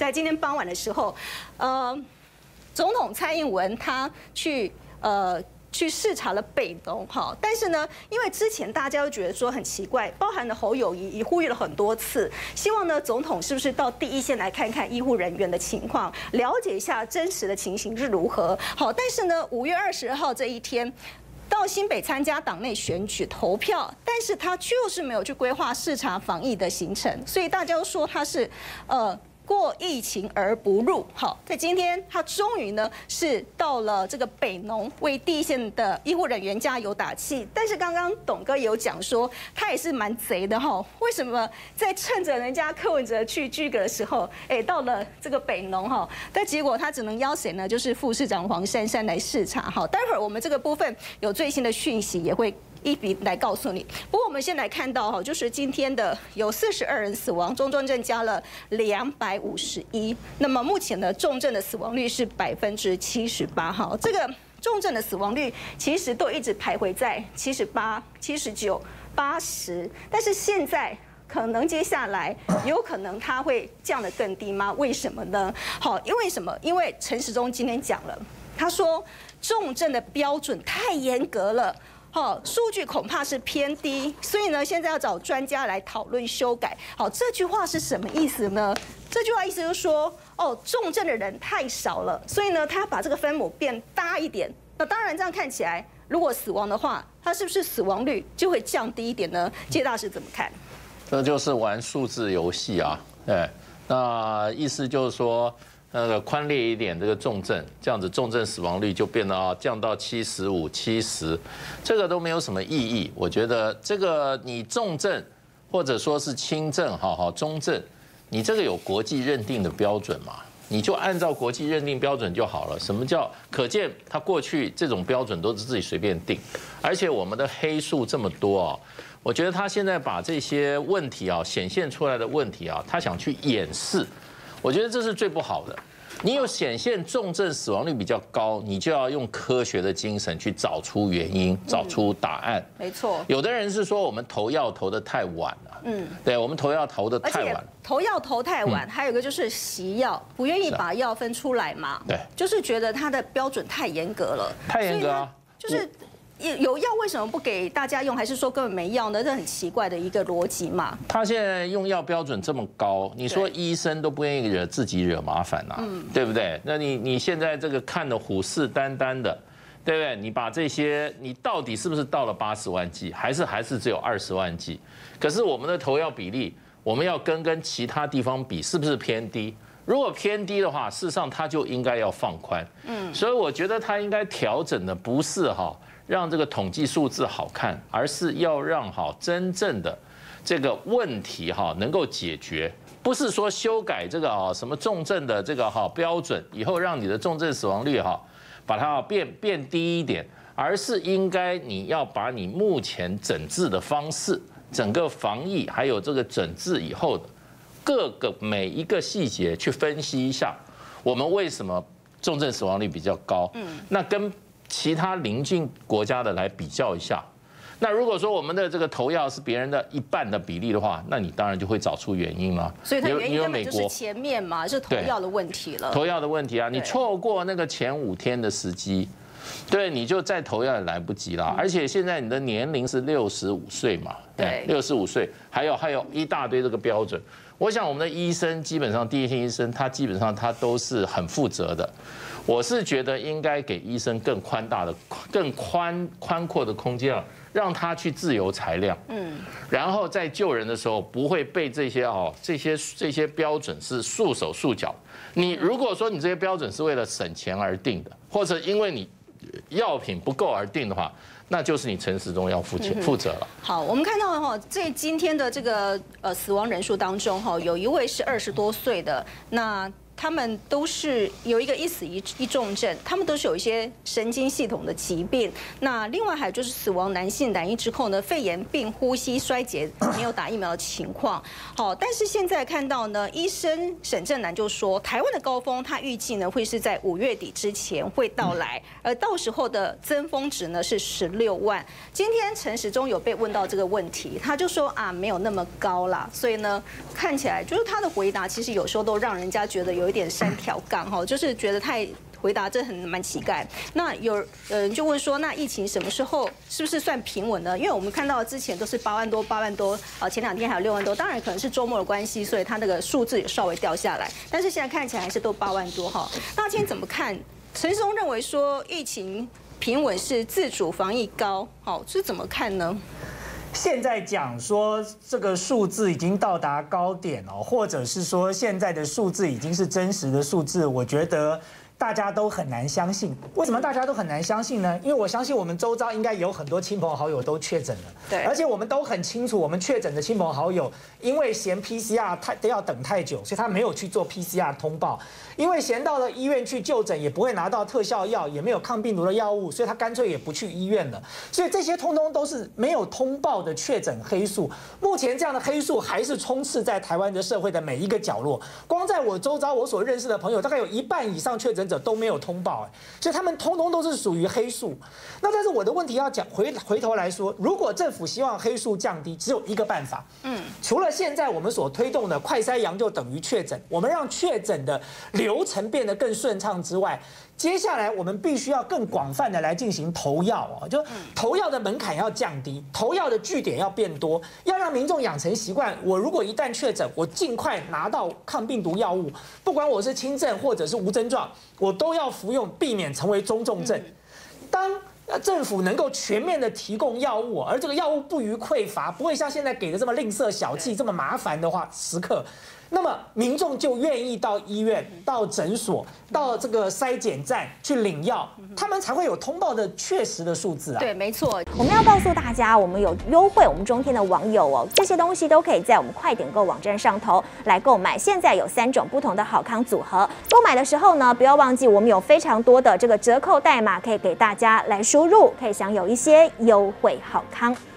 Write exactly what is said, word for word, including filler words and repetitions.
在今天傍晚的时候，呃，总统蔡英文他去呃。 去视察了北农哈，但是呢，因为之前大家都觉得说很奇怪，包含了侯友宜也呼吁了很多次，希望呢总统是不是到第一线来看看医护人员的情况，了解一下真实的情形是如何。好，但是呢，五月二十号这一天。 到新北参加党内选举投票，但是他就是没有去规划视察防疫的行程，所以大家都说他是呃。 过疫情而不入，好，在今天他终于呢是到了这个北农，为第一线的医护人员加油打气。但是刚刚董哥也有讲说，他也是蛮贼的哈。为什么在趁着人家柯文哲去居阁的时候，哎，到了这个北农哈，但结果他只能邀谁呢？就是副市长黄珊珊来视察。好，待会儿我们这个部分有最新的讯息也会。 一笔来告诉你。不过我们先来看到哈，就是今天的有四十二人死亡，中重症加了两百五十一。那么目前呢，重症的死亡率是百分之七十八。哈，这个重症的死亡率其实都一直徘徊在七十八、七十九、八十，但是现在。 可能接下来有可能它会降得更低吗？为什么呢？好，因为什么？因为陈时中今天讲了，他说重症的标准太严格了。 好，数据恐怕是偏低，所以呢，现在要找专家来讨论修改。好，这句话是什么意思呢？这句话意思就是说，哦，重症的人太少了，所以呢，他把这个分母变大一点。那当然，这样看起来，如果死亡的话，它是不是死亡率就会降低一点呢？谢大使怎么看？ 这就是玩数字游戏啊，对，那意思就是说。 那个宽烈一点，这个重症这样子，重症死亡率就变得啊降到七十五、七十，这个都没有什么意义。我觉得这个你重症或者说是轻症，哈哈中症，你这个有国际认定的标准嘛？你就按照国际认定标准就好了。什么叫可见？他过去这种标准都是自己随便定，而且我们的黑数这么多啊，我觉得他现在把这些问题啊显现出来的问题啊，他想去掩饰。 我觉得这是最不好的。你有显现重症死亡率比较高，你就要用科学的精神去找出原因，找出答案。 没错。 有的人是说我们投药投得太晚了，嗯，对，我们投药投得太晚。 投药投太晚，还有一个就是习药，不愿意把药分出来嘛。 对， 就是觉得它的标准太严格了。 太严格啊！ 就是。 有药为什么不给大家用？还是说根本没药呢？这很奇怪的一个逻辑嘛。 他现在用药标准这么高，你说医生都不愿意惹自己惹麻烦呐、啊，嗯、对不对？那你你现在这个看得虎视眈眈的，对不对？你把这些，你到底是不是到了八十万剂，还是还是只有二十万剂？可是我们的投药比例，我们要跟跟其他地方比，是不是偏低？如果偏低的话，事实上它就应该要放宽。嗯，所以我觉得它应该调整的不是哈。 让这个统计数字好看，而是要让好真正的这个问题哈能够解决，不是说修改这个啊什么重症的这个哈标准以后让你的重症死亡率哈把它变变低一点，而是应该你要把你目前诊治的方式、整个防疫还有这个诊治以后的各个每一个细节去分析一下，我们为什么重症死亡率比较高？嗯，那跟 其他邻近国家的来比较一下，那如果说我们的这个投药是别人的一半的比例的话，那你当然就会找出原因了。 所以它原因根本就是前面嘛，是投药的问题了。 投药的问题啊，你错过那个前五天的时机，对，你就再投药也来不及了。而且现在你的年龄是六十五岁嘛，对，六十五岁，还有还有一大堆这个标准。我想我们的医生基本上第一线医生，他基本上他都是很负责的。 我是觉得应该给医生更宽大的、更宽宽阔的空间啊，让他去自由裁量，嗯，然后在救人的时候不会被这些哦这些这些标准是束手束脚。你如果说你这些标准是为了省钱而定的，或者因为你药品不够而定的话，那就是你陈时中要负责负责了。 好，我们看到哈，在今天的这个呃死亡人数当中哈，有一位是二十多岁的那。 他们都是有一个一死一一重症，他们都是有一些神经系统的疾病。那另外还有就是死亡男性染疫之后呢，肺炎并呼吸衰竭，没有打疫苗的情况。好，但是现在看到呢，医生沈正南就说，台湾的高峰他预计呢会是在五月底之前会到来，而到时候的增峰值呢是十六万。今天陈时中有被问到这个问题，他就说啊没有那么高啦，所以呢看起来就是他的回答其实有时候都让人家觉得有一点三条杠哈，就是觉得太回答这很蛮乞丐。那有人就问说，那疫情什么时候是不是算平稳呢？因为我们看到之前都是八万多、八万多，啊，前两天还有六万多，当然可能是周末的关系，所以它那个数字也稍微掉下来。但是现在看起来还是都八万多哈。那今天怎么看？陈时中认为说疫情平稳是自主防疫高，好，这怎么看呢？ 现在讲说这个数字已经到达高点哦，或者是说现在的数字已经是真实的数字，我觉得大家都很难相信。为什么大家都很难相信呢？因为我相信我们周遭应该有很多亲朋好友都确诊了， 对， 而且我们都很清楚，我们确诊的亲朋好友因为嫌 P C R 太要等太久，所以他没有去做 P C R 通报。因为嫌到了医院去就诊也不会拿到特效药，也没有抗病毒的药物，所以他干脆也不去医院了。所以这些通通都是没有通报的确诊黑数。目前这样的黑数还是充斥在台湾的社会的每一个角落。光在我周遭我所认识的朋友，大概有一半以上确诊者都没有通报，哎，所以他们通通都是属于黑数。那但是我的问题要讲回回头来说，如果政府希望黑数降低，只有一个办法，嗯，除了现在我们所推动的快筛阳就等于确诊，我们让确诊的流程变得更顺畅之外，接下来我们必须要更广泛的来进行投药哦，就投药的门槛要降低，投药的据点要变多，要让民众养成习惯。我如果一旦确诊，我尽快拿到抗病毒药物，不管我是轻症或者是无症状，我都要服用，避免成为中重症。当政府能够全面的提供药物，而这个药物不予匮乏，不会像现在给的这么吝啬小气、这么麻烦的话时刻，那么民众就愿意到医院、到诊所、到这个筛检站去领药，他们才会有通报的确实的数字啊。 对，没错。 我们要告诉大家，我们有优惠，我们中天的网友哦，这些东西都可以在我们快点购网站上头来购买。现在有三种不同的好康组合，购买的时候呢，不要忘记我们有非常多的这个折扣代码可以给大家来输入，可以享有一些优惠好康。